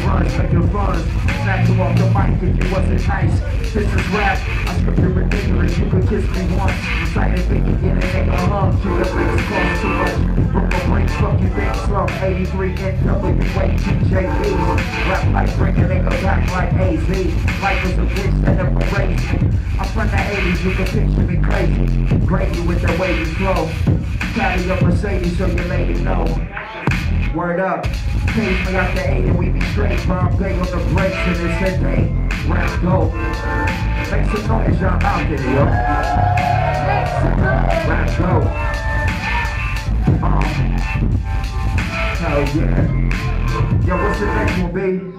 runs, making runs. Snap you off the mic if you wasn't nice. This is rap, I script it ridiculous. You could kiss me once. Recited thinking, get a nigga hung. To the lyrics cost too much. Broke my brain, fuck you think slump. 83 NWA TJB. Rap like bring a nigga back like AZ. Life is a bitch that never raised me. I'm from the 80s, you can picture me crazy. Gravy with the way you flow. Carry up Mercedes so your lady know. Word up. Cage me out the 8 and we be straight. Bomb day on the brakes and it's said hey, rap go. Make some noise, y'all out there, yo. Rap go. Hell yeah. Yo, what's the next one, B?